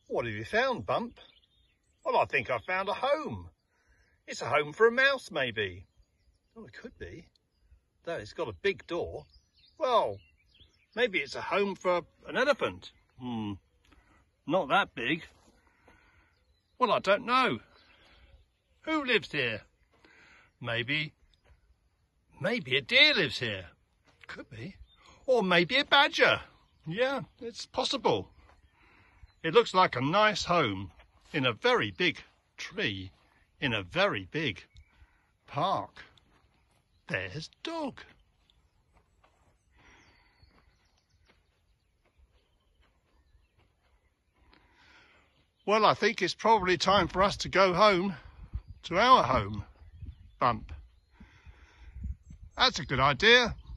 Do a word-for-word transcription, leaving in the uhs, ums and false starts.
What have you found, Bump? Well, I think I found a home. It's a home for a mouse, maybe. Oh, it could be. Though it's got a big door. Well, maybe it's a home for an elephant. Hmm, not that big. Well, I don't know. Who lives here? Maybe, maybe a deer lives here. Could be. Or maybe a badger. Yeah, it's possible. It looks like a nice home in a very big tree in a very big park. There's Dog. Well, I think it's probably time for us to go home to our home, Bump. That's a good idea.